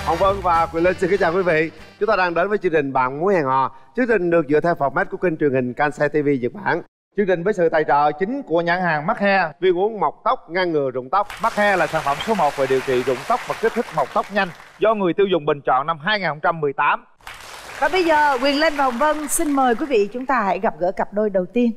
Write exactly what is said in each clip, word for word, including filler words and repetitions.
Hồng Vân và Quyền Linh xin kính chào quý vị. Chúng ta đang đến với chương trình Bạn Muốn Hẹn Hò. Chương trình được dựa theo format của kênh truyền hình Kansai ti vi Nhật Bản. Chương trình với sự tài trợ chính của nhãn hàng Mắc Hair, viên uống mọc tóc ngăn ngừa rụng tóc. Mắc Hair là sản phẩm số một về điều trị rụng tóc và kích thích mọc tóc nhanh do người tiêu dùng bình chọn năm hai không một tám. Và bây giờ Quyền Linh và Hồng Vân xin mời quý vị chúng ta hãy gặp gỡ cặp đôi đầu tiên.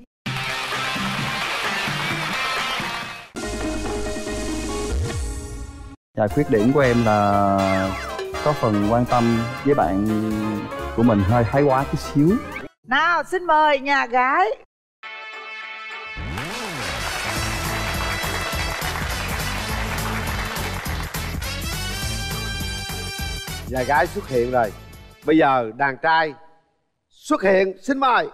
Dạ, khuyết điểm của em là có phần quan tâm với bạn của mình hơi thái quá chút xíu. Nào xin mời nhà gái. Nhà gái xuất hiện rồi. Bây giờ đàn trai xuất hiện, xin mời.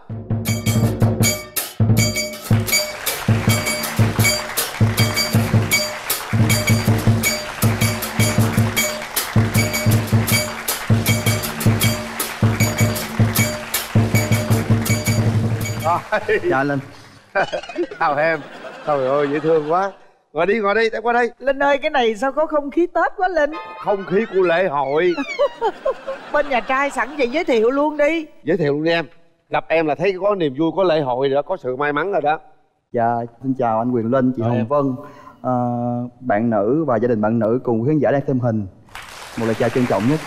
Dạ Linh. Chào em. Trời ơi dễ thương quá. Ngồi đi, ngồi đi, em qua đây. Linh ơi, cái này sao có không khí Tết quá Linh. Không khí của lễ hội. Bên nhà trai sẵn vậy giới thiệu luôn đi. Giới thiệu luôn đi em. Gặp em là thấy có niềm vui, có lễ hội rồi đó, có sự may mắn rồi đó. Dạ, xin chào anh Quyền Linh, chị Hồng Vân, à, bạn nữ và gia đình bạn nữ cùng khán giả đang xem hình. Một lời chào trân trọng nhất.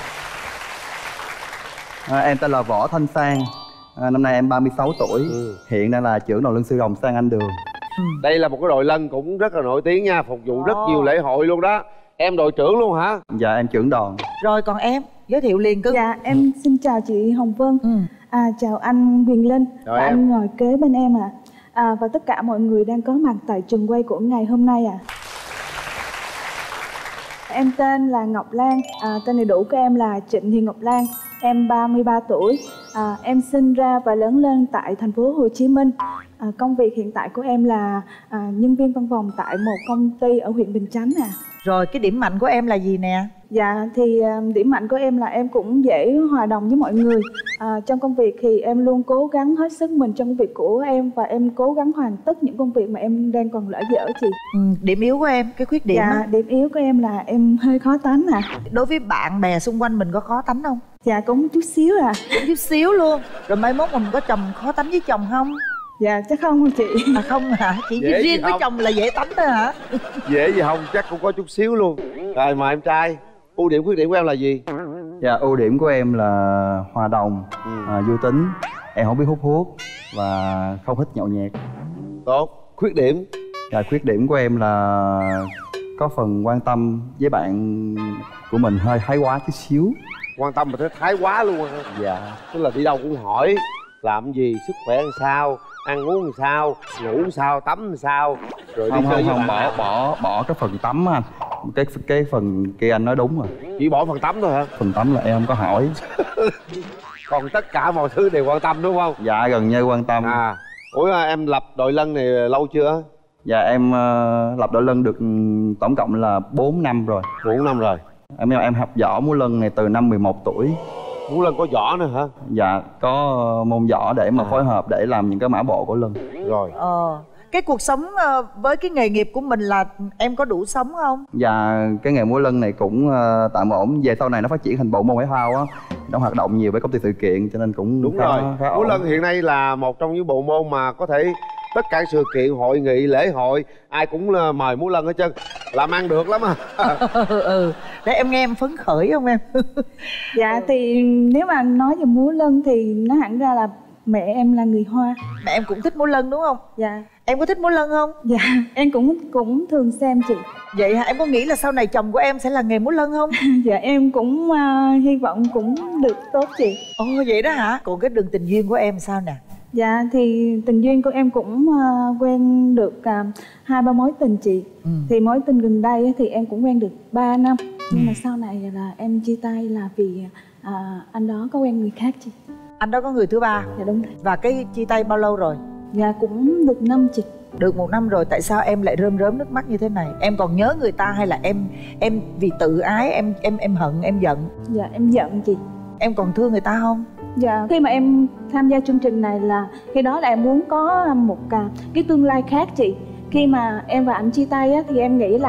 À, em tên là Võ Thanh Sang. À, năm nay em ba mươi sáu tuổi, ừ. Hiện đang là trưởng đoàn lân sư rồng Sang Anh Đường. Ừ. Đây là một cái đội lân cũng rất là nổi tiếng nha, phục vụ oh. rất nhiều lễ hội luôn đó. Em đội trưởng luôn hả? Dạ em trưởng đoàn. Rồi còn em, giới thiệu liền cưng. Dạ em xin chào chị Hồng Vân, ừ. à, chào anh Quyền Linh. Rồi và em. Anh ngồi kế bên em ạ. à. à, Và tất cả mọi người đang có mặt tại trường quay của ngày hôm nay ạ. à. Em tên là Ngọc Lan, à, tên đầy đủ của em là Trịnh Thị Ngọc Lan. Em ba mươi ba tuổi, à, em sinh ra và lớn lên tại thành phố Hồ Chí Minh. à, Công việc hiện tại của em là à, nhân viên văn phòng tại một công ty ở huyện Bình Chánh à. Rồi cái điểm mạnh của em là gì nè? Dạ thì uh, điểm mạnh của em là em cũng dễ hòa đồng với mọi người. à, Trong công việc thì em luôn cố gắng hết sức mình trong công việc của em. Và em cố gắng hoàn tất những công việc mà em đang còn lỡ dở chị. ừ, Điểm yếu của em, cái khuyết điểm Dạ á. điểm yếu của em là em hơi khó tánh à. Đối với bạn bè xung quanh mình có khó tánh không? Dạ cũng chút xíu à. Cũng chút xíu luôn. Rồi mai mốt mình có chồng khó tánh với chồng không? Dạ chắc không chị. À không hả? Chỉ Dễ riêng với không? chồng là dễ tánh thôi hả? Dễ gì không, chắc cũng có chút xíu luôn. Rồi mời em trai. Ưu điểm khuyết điểm của em là gì? Dạ ưu điểm của em là hòa đồng, ừ. à, vui tính. Em không biết hút thuốc và không thích nhậu nhẹt. Tốt. Khuyết điểm? Dạ khuyết điểm của em là có phần quan tâm với bạn của mình hơi thái quá chút xíu. Quan tâm mà thấy thái quá luôn hả? Dạ. Tức là đi đâu cũng hỏi làm gì, sức khỏe làm sao, ăn uống làm sao, ngủ làm sao, tắm làm sao, rồi không đi chơi không, với không bạn. bỏ bỏ bỏ cái phần tắm á anh. Cái cái phần kia anh nói đúng rồi. Chỉ bỏ phần tắm thôi hả? Phần tắm là em không có hỏi. Còn tất cả mọi thứ đều quan tâm đúng không? Dạ gần như quan tâm. À, ủa em lập đội lân này lâu chưa? Dạ em uh, lập đội lân được tổng cộng là bốn năm rồi. bốn năm rồi. Em em học võ múa lân này từ năm mười một tuổi. Múa lân có võ nữa hả? Dạ có môn võ để mà à. phối hợp để làm những cái mã bộ của lân. Rồi. Ờ Cái cuộc sống với cái nghề nghiệp của mình là em có đủ sống không? Dạ cái nghề múa lân này cũng uh, tạm ổn. Về sau này nó phát triển thành bộ môn thể thao á, nó hoạt động nhiều với công ty sự kiện cho nên cũng đúng khá, rồi. Khá múa lân hiện nay là một trong những bộ môn mà có thể tất cả sự kiện hội nghị lễ hội ai cũng mời múa lân hết trơn, làm ăn được lắm à. ừ để em nghe em phấn khởi không em? Dạ thì nếu mà nói về múa lân thì nó hẳn ra là mẹ em là người Hoa. Mẹ em cũng thích múa lân đúng không? Dạ. Em có thích múa lân không? Dạ em cũng cũng thường xem chị. Vậy hả? Em có nghĩ là sau này chồng của em sẽ là nghề múa lân không? Dạ em cũng uh, hy vọng cũng được tốt chị. Ồ vậy đó hả? Còn cái đường tình duyên của em sao nè? Dạ thì tình duyên của em cũng uh, quen được uh, hai ba mối tình chị. ừ. Thì mối tình gần đây thì em cũng quen được ba năm. Nhưng ừ. mà sau này là em chia tay là vì uh, anh đó có quen người khác chị. Anh đó có người thứ ba? Dạ đúng rồi. Và cái chia tay bao lâu rồi? Dạ cũng được năm chị. Được một năm rồi, tại sao em lại rơm rớm nước mắt như thế này? Em còn nhớ người ta hay là em em vì tự ái em em em hận em giận? Dạ em giận chị. Em còn thương người ta không? Dạ khi mà em tham gia chương trình này là khi đó là em muốn có một cái tương lai khác chị. Khi mà em và anh chia tay á, thì em nghĩ là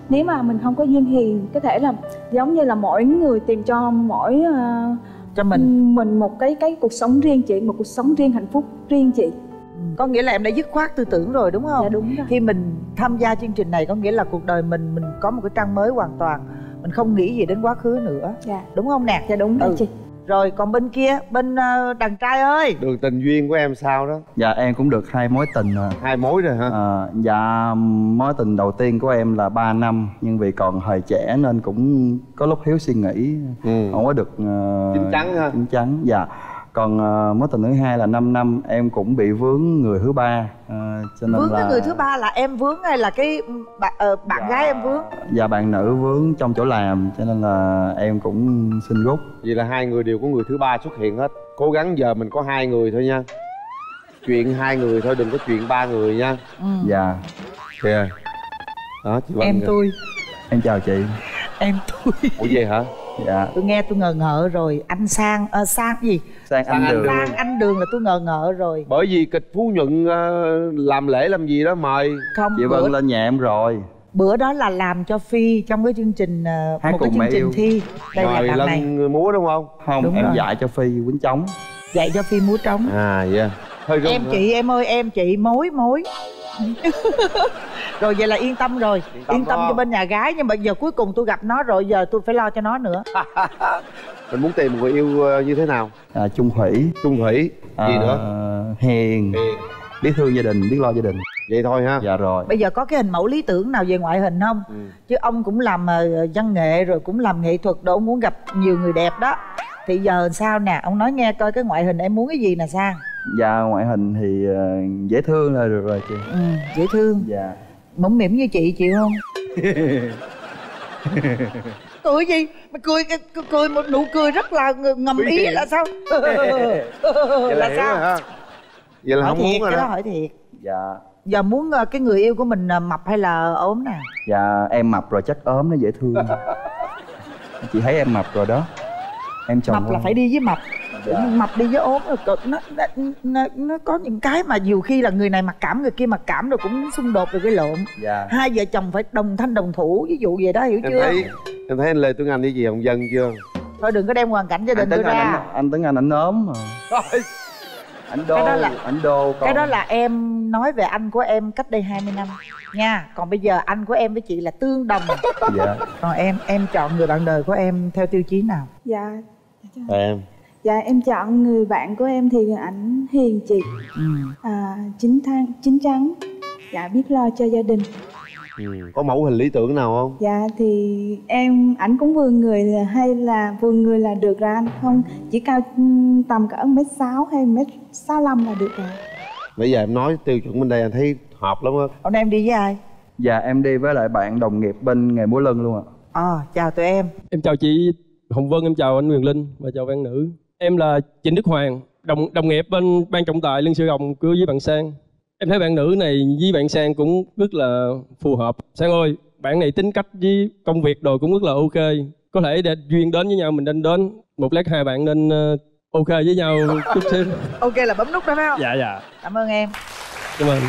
Nếu mà mình không có duyên thì có thể là giống như là mỗi người tìm cho mỗi uh, cho mình mình một cái cái cuộc sống riêng chị, một cuộc sống riêng, hạnh phúc riêng chị. Có nghĩa là em đã dứt khoát tư tưởng rồi đúng không? Dạ đúng rồi. Khi mình tham gia chương trình này có nghĩa là cuộc đời mình mình có một cái trang mới hoàn toàn, mình không nghĩ gì đến quá khứ nữa. Dạ đúng không nè? Dạ đúng rồi ừ. chị. Rồi còn bên kia, bên uh, đàn trai ơi, đường tình duyên của em sao đó? Dạ em cũng được hai mối tình rồi. Hai mối rồi hả? À, dạ mối tình đầu tiên của em là ba năm, nhưng vì còn thời trẻ nên cũng có lúc thiếu suy nghĩ, ừ. không có được uh, chín chắn ha. Chín chắn, dạ. Còn uh, mối tình thứ hai là năm năm, em cũng bị vướng người thứ ba, uh, cho nên vướng là... cái người thứ ba là em vướng hay là cái bạn, uh, bạn dạ, gái em vướng? Dạ bạn nữ vướng trong chỗ làm, cho nên là em cũng xin rút. Vậy là hai người đều có người thứ ba xuất hiện hết. Cố gắng giờ mình có hai người thôi nha. Chuyện hai người thôi, đừng có chuyện ba người nha. ừ. Dạ. Kìa. Đó chị Vân. Em tôi. Em chào chị. Em tôi. Ủa vậy hả? Dạ. Tôi nghe tôi ngờ ngợ rồi. Anh Sang, uh, Sang gì? Sang anh Đường. Sang anh Đường là tôi ngờ ngợ rồi. Bởi vì kịch Phú Nhuận uh, làm lễ làm gì đó mời. Không, chị bữa, Vân lên nhà em rồi. bữa đó là làm cho Phi trong cái chương trình uh, một cái chương trình yêu. thi. Đây Rồi là bạn này múa đúng không? Không, đúng em rồi. dạy cho Phi quýnh trống. Dạy cho Phi múa trống. À vậy yeah. Hơi Em chị em ơi, em chị mối mối. Rồi vậy là yên tâm rồi. Yên tâm, yên tâm cho bên nhà gái. Nhưng mà giờ cuối cùng tôi gặp nó rồi, giờ tôi phải lo cho nó nữa. Mình muốn tìm một người yêu như thế nào? À, chung thủy. Chung thủy. À, gì nữa? Hiền. Hiền. Biết thương gia đình, biết lo gia đình. Vậy thôi ha. Dạ rồi. Bây giờ có cái hình mẫu lý tưởng nào về ngoại hình không? ừ. Chứ ông cũng làm uh, văn nghệ rồi cũng làm nghệ thuật đồ, ông muốn gặp nhiều người đẹp đó. Thì giờ sao nè, ông nói nghe coi cái ngoại hình em muốn cái gì nè Sang? Dạ ngoại hình thì uh, dễ thương là được rồi chị. Ừ, dễ thương. Dạ. Mũm mĩm như chị chịu không? Cười gì? Mày cười, cười cười một nụ cười rất là ngầm ý là sao? Vậy là sao? Hả? Vậy là hỏi không thiệt, muốn rồi cái đó đó. hỏi thiệt. Dạ. Giờ muốn cái người yêu của mình mập hay là ốm nè? Dạ em mập rồi chắc ốm nó dễ thương. Chị thấy em mập rồi đó. Em chồng mập không? Là phải đi với mập. Dạ. Mập đi với ốm rồi nó, nó, nó, nó có những cái mà nhiều khi là người này mặc cảm, người kia mặc cảm rồi cũng xung đột rồi cái lộn. Dạ. Hai vợ chồng phải đồng thanh đồng thủ, ví dụ vậy đó, hiểu Em chưa? thấy, em thấy anh Lê Tuấn Anh với chị Hồng Vân chưa? Thôi đừng có đem hoàn cảnh gia đình tôi ra. Anh, anh Tuấn Anh ảnh ốm mà. Anh đô, cái đó là, anh đô con. Cái đó là em nói về anh của em cách đây hai mươi năm nha. Còn bây giờ anh của em với chị là tương đồng. Dạ. Còn em, em chọn người bạn đời của em theo tiêu chí nào? Dạ. À, em. Dạ em chọn người bạn của em thì ảnh hiền chị, ừ. à, chín tháng, chín chắn, dạ biết lo cho gia đình. Ừ. Có mẫu hình lý tưởng nào không? Dạ thì em, ảnh cũng vừa người là, hay là vừa người là được rồi anh, không chỉ cao tầm cỡ mét sáu hay mét sáu lăm là được rồi. Bây giờ em nói tiêu chuẩn bên đây anh thấy hợp lắm á. Hôm nay em đi với ai? Dạ em đi với lại bạn đồng nghiệp bên nghề múa lân luôn ạ. Ờ, à, chào tụi em. Em chào chị Hồng Vân, em chào anh Quyền Linh và chào bạn nữ. Em là Trịnh Đức Hoàng, đồng đồng nghiệp bên ban trọng tài Lương Sư Rồng của với bạn Sang. Em thấy bạn nữ này với bạn Sang cũng rất là phù hợp. Sang ơi, bạn này tính cách với công việc đồ cũng rất là ok. Có thể để duyên đến với nhau mình nên đến. Một lát hai bạn nên uh, ok với nhau chút xíu. Ok là bấm nút đó phải không? Dạ dạ. Cảm ơn em. Cảm ơn.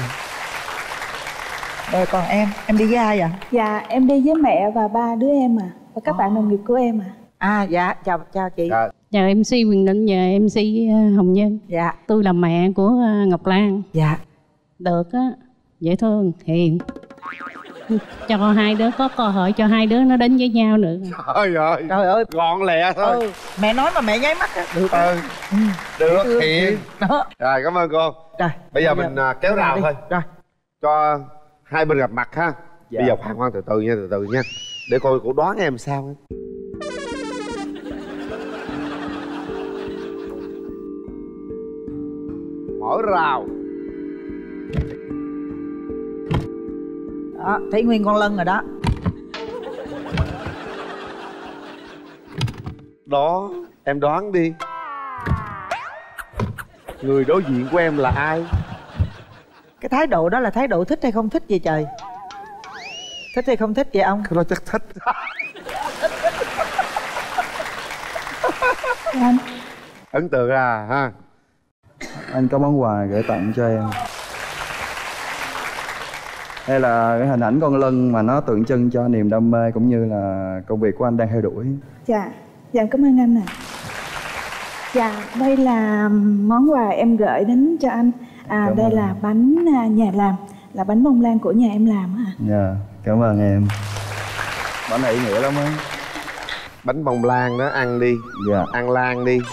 Rồi còn em, em đi với ai vậy? Dạ em đi với mẹ và ba đứa em à, và các oh. bạn đồng nghiệp của em à. À dạ, chào chào chị. Dạ. Chào em xê Quyền Linh và em xê Hồng Vân. Dạ. Tôi là mẹ của Ngọc Lan. Dạ. Được á, dễ thương, hiền. Cho hai đứa có cơ hội cho hai đứa nó đến với nhau nữa. Trời ơi. Trời ơi, gọn lẹ thôi. Ừ. Mẹ nói mà mẹ nháy mắt á. Được. Ừ. Ừ. Được, hiền. Đó. Rồi cảm ơn cô. Rồi. Bây giờ mình uh, kéo rào thôi. Rồi. Cho hai bên gặp mặt ha. Dạ. Bây giờ khoan khoan từ từ nha, từ từ nha. Để coi cô đoán em sao ấy. Mở rào. Đó, thấy nguyên con lân rồi đó. Đó, em đoán đi. Người đối diện của em là ai? Cái thái độ đó là thái độ thích hay không thích vậy trời? Thích hay không thích vậy ông? Cái đó chắc thích. Anh. Ấn tượng à ha. Anh có món quà gửi tặng cho em. hay là cái hình ảnh con lân mà nó tượng trưng cho niềm đam mê cũng như là công việc của anh đang theo đuổi? Dạ, dạ cảm ơn anh ạ. À. Dạ, đây là món quà em gửi đến cho anh. À, cảm đây ơn. Là bánh nhà làm, là bánh bông lan của nhà em làm á. Dạ, cảm ơn em. Bánh này ý nghĩa lắm á. Bánh bông lan đó, ăn đi. Dạ. Ăn lan đi.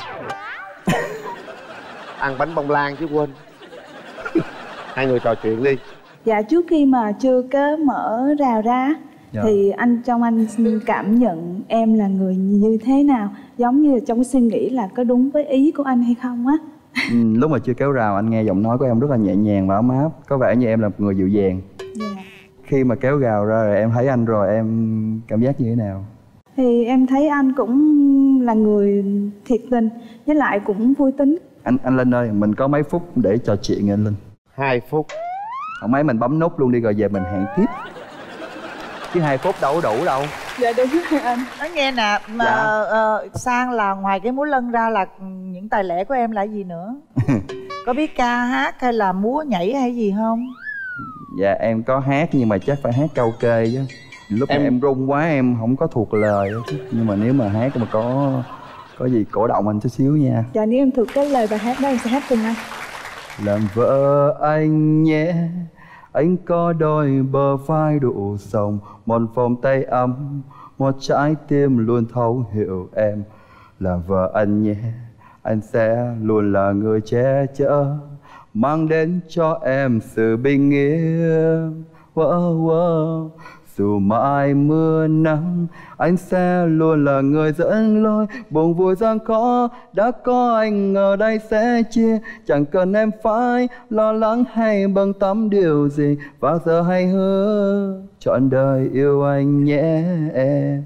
Ăn bánh bông lan chứ quên. Hai người trò chuyện đi. Dạ, trước khi mà chưa có mở rào ra, dạ, thì anh trong anh cảm nhận em là người như thế nào? Giống như là trong cái suy nghĩ là có đúng với ý của anh hay không á? Ừ, lúc mà chưa kéo rào anh nghe giọng nói của em rất là nhẹ nhàng và ấm áp. Có vẻ như em là một người dịu dàng. Dạ. Khi mà kéo rào ra rồi em thấy anh rồi em cảm giác như thế nào? Thì em thấy anh cũng là người thiệt tình, với lại cũng vui tính. Anh anh Linh ơi, mình có mấy phút để trò chuyện nha anh Linh? Hai phút. Không mấy mình bấm nút luôn đi rồi về mình hẹn tiếp. Chứ hai phút đâu có đủ đâu. Dạ đúng rồi anh. Nói nghe nè, mà dạ. uh, Sang là ngoài cái múa lân ra là những tài lẻ của em là gì nữa? Có biết ca hát hay là múa nhảy hay gì không? Dạ em có hát nhưng mà chắc phải hát karaoke chứ. Lúc em... em run quá em không có thuộc lời chứ. Nhưng mà nếu mà hát mà có có gì cổ động anh chút xíu nha. Dạ nếu em thuộc cái lời bài hát đó em sẽ hát cùng anh. Làm vợ anh nhé, anh có đôi bờ vai đủ sòng, một vòng tay ấm, một trái tim luôn thấu hiểu em. Làm vợ anh nhé, anh sẽ luôn là người che chở, mang đến cho em sự bình yên. Wow, wow. Dù mãi mưa nắng, anh sẽ luôn là người dẫn lối. Buồn vui gian khó, đã có anh ở đây sẽ chia. Chẳng cần em phải lo lắng hay bận tâm điều gì. Và giờ hãy hứa trọn đời yêu anh nhé em.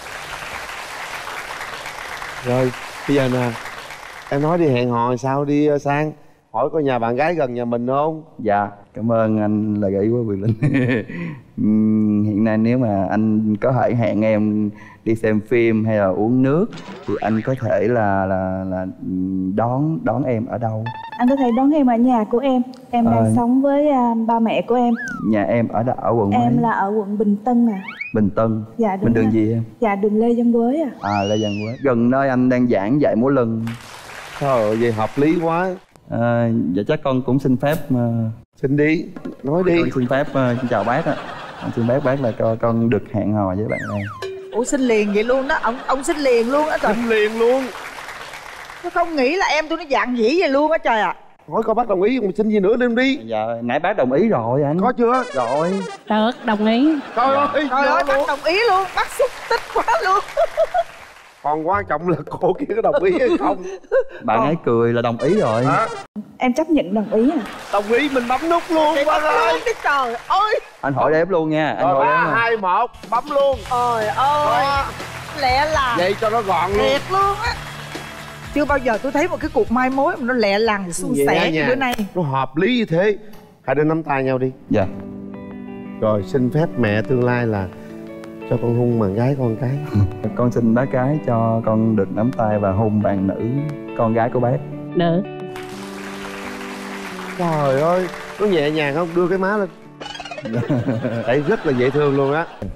Rồi, bây giờ nè, em nói đi hẹn hò sao đi Sang. Hỏi có nhà bạn gái gần nhà mình không? Dạ, cảm ơn anh lời gợi ý của Quyền Linh. Hiện nay nếu mà anh có thể hẹn em đi xem phim hay là uống nước thì anh có thể là là là đón đón em ở đâu? Anh có thể đón em ở nhà của em. Em đang à, sống với uh, ba mẹ của em. Nhà em ở ở quận mấy? Em là ở quận Bình Tân à. Bình Tân. Dạ đúng. Bên đường rồi. gì em? Dạ đường Lê Văn Quế à. À Lê Văn Quế. Gần nơi anh đang giảng dạy múa lân. Trời ơi, vậy hợp lý quá. À, dạ chắc con cũng xin phép uh... xin đi, nói đi. Con xin phép uh, chào bác ạ. Con xin phép bác là con, con được hẹn hò với bạn này. Ủa xin liền vậy luôn đó, ông ông xin liền luôn á trời. Xin liền luôn. Tôi không nghĩ là em tôi nó dạn dĩ vậy luôn á trời ạ. À. Hỏi coi bác đồng ý không, xin gì nữa đem đi. Dạ nãy bác đồng ý rồi anh. Có chưa? Rồi. Được, đồng ý. Trời ơi, trời ơi bác đồng ý luôn, bác xúc tích quá luôn. Còn quan trọng là cô kia có đồng ý hay không. Bạn ấy cười là đồng ý rồi. À. Em chấp nhận đồng ý à. Đồng ý mình bấm nút luôn bác ơi. Cái trời ơi. Anh hỏi đếm luôn nha. Anh rồi, hỏi ba, hai, một, bấm luôn. Trời ơi à. Lẹ làng. Vậy cho nó gọn luôn. Thiệt luôn á. Chưa bao giờ tôi thấy một cái cuộc mai mối mà nó lẹ làng suôn sẻ như bữa nay. Nó hợp lý như thế. Hai đứa nắm tay nhau đi. Dạ. Rồi xin phép mẹ tương lai là cho con hôn bạn gái con cái. Con xin bác gái cho con được nắm tay và hôn bạn nữ con gái của bác. Được. Trời ơi, nó nhẹ nhàng không? Đưa cái má lên. Đấy rất là dễ thương luôn á.